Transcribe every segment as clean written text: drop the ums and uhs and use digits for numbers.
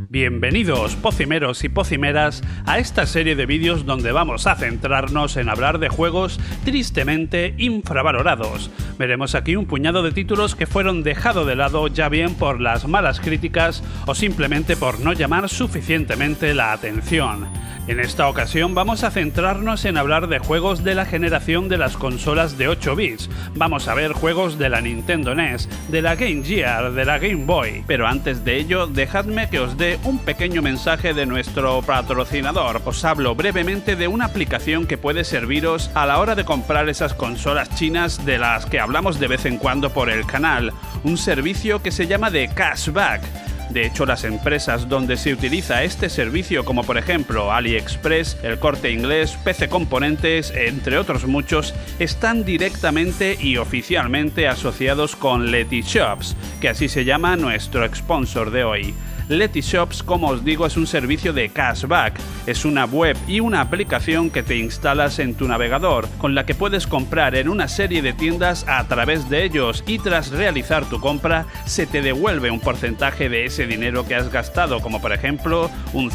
Bienvenidos, pocimeros y pocimeras, a esta serie de vídeos donde vamos a centrarnos en hablar de juegos tristemente infravalorados. Veremos aquí un puñado de títulos que fueron dejados de lado ya bien por las malas críticas o simplemente por no llamar suficientemente la atención. En esta ocasión vamos a centrarnos en hablar de juegos de la generación de las consolas de 8 bits. Vamos a ver juegos de la Nintendo NES, de la Game Gear, de la Game Boy. Pero antes de ello, dejadme que os dé un pequeño mensaje de nuestro patrocinador. Os hablo brevemente de una aplicación que puede serviros a la hora de comprar esas consolas chinas de las que hablamos de vez en cuando por el canal. Un servicio que se llama de Cashback. De hecho, las empresas donde se utiliza este servicio, como por ejemplo AliExpress, El Corte Inglés, PC Componentes, entre otros muchos, están directamente y oficialmente asociados con Letyshops, que así se llama nuestro sponsor de hoy. Letyshops, como os digo, es un servicio de cashback. Es una web y una aplicación que te instalas en tu navegador, con la que puedes comprar en una serie de tiendas a través de ellos, y tras realizar tu compra se te devuelve un porcentaje de ese dinero que has gastado, como por ejemplo un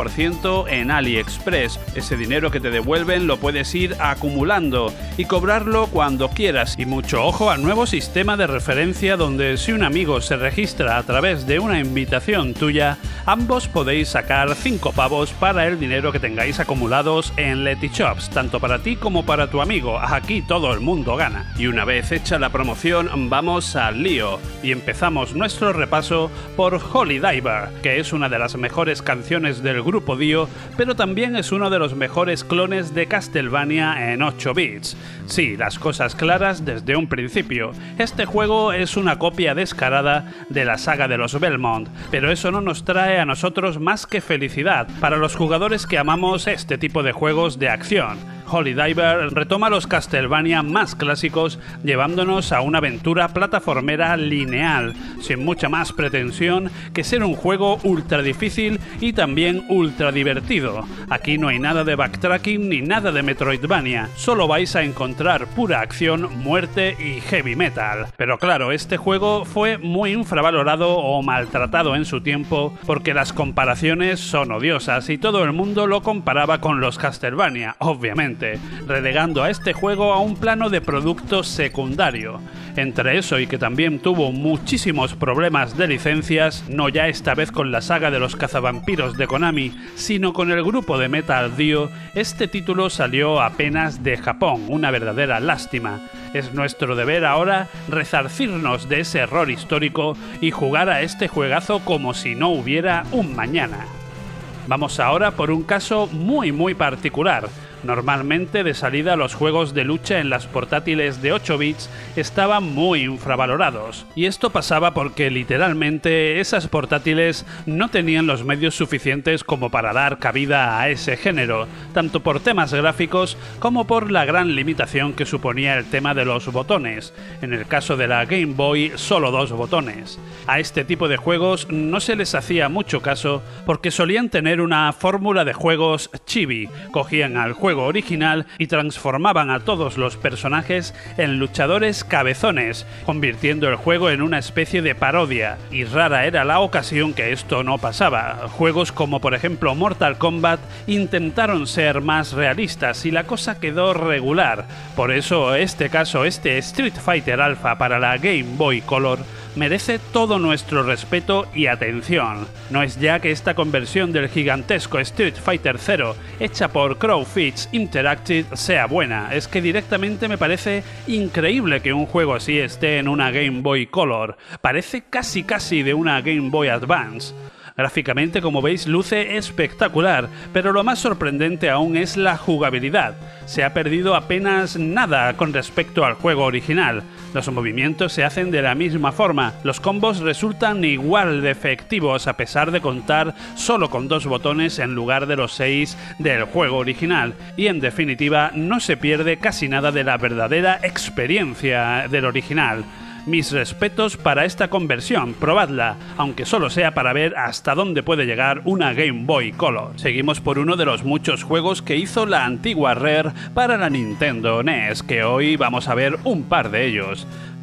5% en AliExpress. Ese dinero que te devuelven lo puedes ir acumulando y cobrarlo cuando quieras. Y mucho ojo al nuevo sistema de referencia, donde si un amigo se registra a través de una invitación tuya, ambos podéis sacar 5 pavos para el dinero que tengáis acumulados en Letyshops, tanto para ti como para tu amigo. Aquí todo el mundo gana. Y una vez hecha la promoción, vamos al lío y empezamos nuestro repaso por Holy Diver, que es una de las mejores canciones del grupo Dio, pero también es uno de los mejores clones de Castlevania en 8 bits. Sí, las cosas claras desde un principio. Este juego es una copia descarada de la saga de los Belmont, pero eso no nos trae a nosotros más que felicidad para los jugadores que amamos este tipo de juegos de acción. Holy Diver retoma los Castlevania más clásicos, llevándonos a una aventura plataformera lineal, sin mucha más pretensión que ser un juego ultra difícil y también ultra divertido. Aquí no hay nada de backtracking ni nada de Metroidvania, solo vais a encontrar pura acción, muerte y heavy metal. Pero claro, este juego fue muy infravalorado o maltratado en su tiempo, porque las comparaciones son odiosas y todo el mundo lo comparaba con los Castlevania, obviamente, relegando a este juego a un plano de producto secundario. Entre eso y que también tuvo muchísimos problemas de licencias, no ya esta vez con la saga de los cazavampiros de Konami, sino con el grupo de Metal Dio, este título salió apenas de Japón, una verdadera lástima. Es nuestro deber ahora resarcirnos de ese error histórico y jugar a este juegazo como si no hubiera un mañana. Vamos ahora por un caso muy particular. Normalmente de salida los juegos de lucha en las portátiles de 8 bits estaban muy infravalorados, y esto pasaba porque literalmente esas portátiles no tenían los medios suficientes como para dar cabida a ese género, tanto por temas gráficos como por la gran limitación que suponía el tema de los botones. En el caso de la Game Boy, solo 2 botones. A este tipo de juegos no se les hacía mucho caso porque solían tener una fórmula de juegos chibi. Cogían al juego original y transformaban a todos los personajes en luchadores cabezones, convirtiendo el juego en una especie de parodia, y rara era la ocasión que esto no pasaba. Juegos como por ejemplo Mortal Kombat intentaron ser más realistas y la cosa quedó regular. Por eso este Street Fighter Alpha para la Game Boy Color merece todo nuestro respeto y atención. No es ya que esta conversión del gigantesco Street Fighter 0 hecha por Crowfix Interactive sea buena, es que directamente me parece increíble que un juego así esté en una Game Boy Color. Parece casi de una Game Boy Advance. Gráficamente, como veis, luce espectacular, pero lo más sorprendente aún es la jugabilidad. Se ha perdido apenas nada con respecto al juego original. Los movimientos se hacen de la misma forma, los combos resultan igual de efectivos a pesar de contar solo con 2 botones en lugar de los 6 del juego original, y en definitiva no se pierde casi nada de la verdadera experiencia del original. Mis respetos para esta conversión, probadla, aunque solo sea para ver hasta dónde puede llegar una Game Boy Color. Seguimos por uno de los muchos juegos que hizo la antigua Rare para la Nintendo NES, que hoy vamos a ver un par de ellos.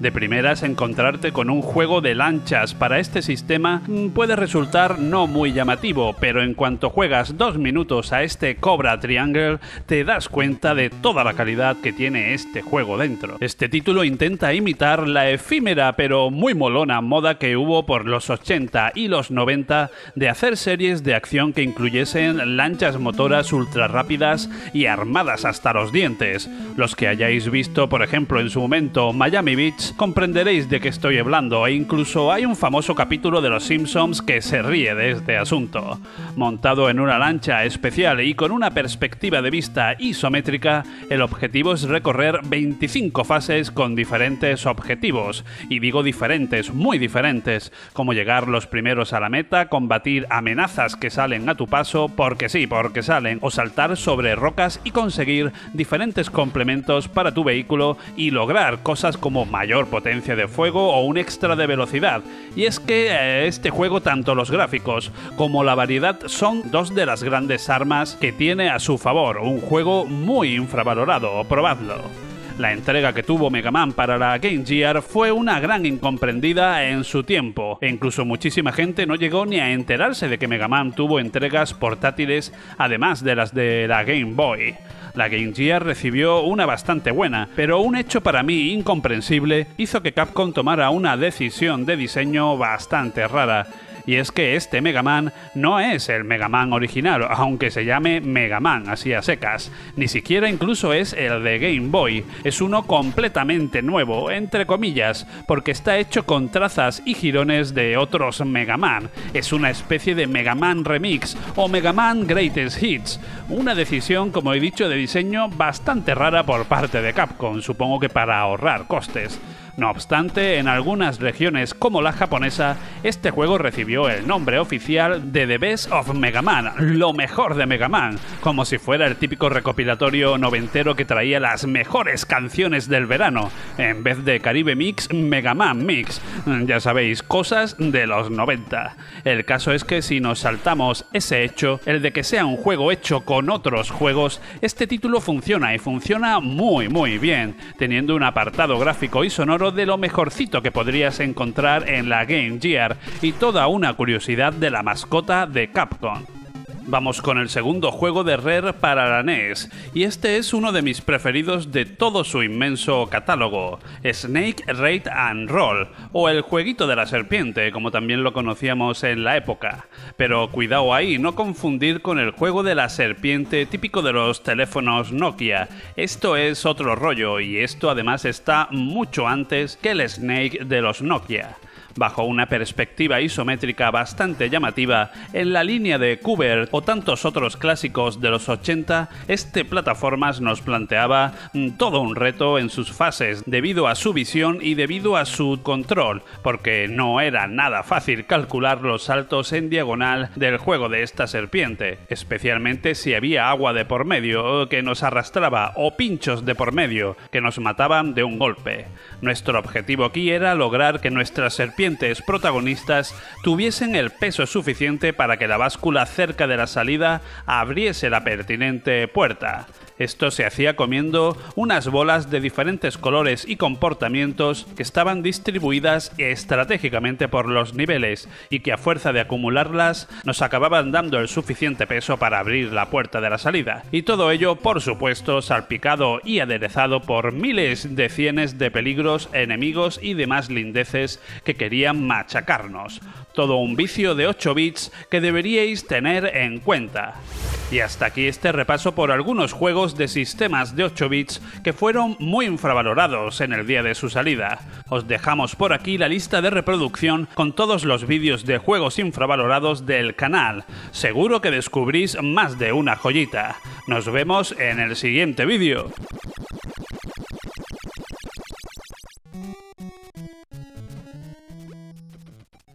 De primeras, encontrarte con un juego de lanchas para este sistema puede resultar no muy llamativo, pero en cuanto juegas 2 minutos a este Cobra Triangle, te das cuenta de toda la calidad que tiene este juego dentro. Este título intenta imitar la efímera pero muy molona moda que hubo por los 80 y los 90 de hacer series de acción que incluyesen lanchas motoras ultra rápidas y armadas hasta los dientes. Los que hayáis visto, por ejemplo, en su momento Miami Beach, comprenderéis de qué estoy hablando, e incluso hay un famoso capítulo de Los Simpsons que se ríe de este asunto. Montado en una lancha especial y con una perspectiva de vista isométrica, el objetivo es recorrer 25 fases con diferentes objetivos, y digo diferentes, muy diferentes, como llegar los primeros a la meta, combatir amenazas que salen a tu paso, porque sí, porque salen, o saltar sobre rocas y conseguir diferentes complementos para tu vehículo y lograr cosas como mayor potencia de fuego o un extra de velocidad. Y es que este juego, tanto los gráficos como la variedad, son dos de las grandes armas que tiene a su favor. Un juego muy infravalorado, probadlo. La entrega que tuvo Mega Man para la Game Gear fue una gran incomprendida en su tiempo, e incluso muchísima gente no llegó ni a enterarse de que Mega Man tuvo entregas portátiles además de las de la Game Boy. La Game Gear recibió una bastante buena, pero un hecho para mí incomprensible hizo que Capcom tomara una decisión de diseño bastante rara. Y es que este Mega Man no es el Mega Man original, aunque se llame Mega Man así a secas. Ni siquiera incluso es el de Game Boy. Es uno completamente nuevo, entre comillas, porque está hecho con trazas y jirones de otros Mega Man. Es una especie de Mega Man Remix o Mega Man Greatest Hits. Una decisión, como he dicho, de diseño bastante rara por parte de Capcom, supongo que para ahorrar costes. No obstante, en algunas regiones como la japonesa, este juego recibió el nombre oficial de The Best of Mega Man, lo mejor de Mega Man, como si fuera el típico recopilatorio noventero que traía las mejores canciones del verano, en vez de Caribe Mix, Mega Man Mix. Ya sabéis, cosas de los 90. El caso es que si nos saltamos ese hecho, el de que sea un juego hecho con otros juegos, este título funciona y funciona muy bien, teniendo un apartado gráfico y sonoro de lo mejorcito que podrías encontrar en la Game Gear y toda una curiosidad de la mascota de Capcom. Vamos con el segundo juego de Rare para la NES, y este es uno de mis preferidos de todo su inmenso catálogo, Snake Raid and Roll, o el jueguito de la serpiente, como también lo conocíamos en la época. Pero cuidado ahí, no confundir con el juego de la serpiente típico de los teléfonos Nokia. Esto es otro rollo, y esto además está mucho antes que el Snake de los Nokia. Bajo una perspectiva isométrica bastante llamativa, en la línea de Qbert o tantos otros clásicos de los 80, este plataformas nos planteaba todo un reto en sus fases, debido a su visión y debido a su control, porque no era nada fácil calcular los saltos en diagonal del juego de esta serpiente, especialmente si había agua de por medio que nos arrastraba o pinchos de por medio que nos mataban de un golpe. Nuestro objetivo aquí era lograr que nuestras serpientes protagonistas tuviesen el peso suficiente para que la báscula cerca de la salida abriese la pertinente puerta. Esto se hacía comiendo unas bolas de diferentes colores y comportamientos que estaban distribuidas estratégicamente por los niveles y que a fuerza de acumularlas nos acababan dando el suficiente peso para abrir la puerta de la salida. Y todo ello, por supuesto, salpicado y aderezado por miles de cienes de peligros, enemigos y demás lindeces que querían machacarnos. Todo un vicio de 8 bits que deberíais tener en cuenta. Y hasta aquí este repaso por algunos juegos de sistemas de 8 bits que fueron muy infravalorados en el día de su salida. Os dejamos por aquí la lista de reproducción con todos los vídeos de juegos infravalorados del canal. Seguro que descubrís más de una joyita. Nos vemos en el siguiente vídeo.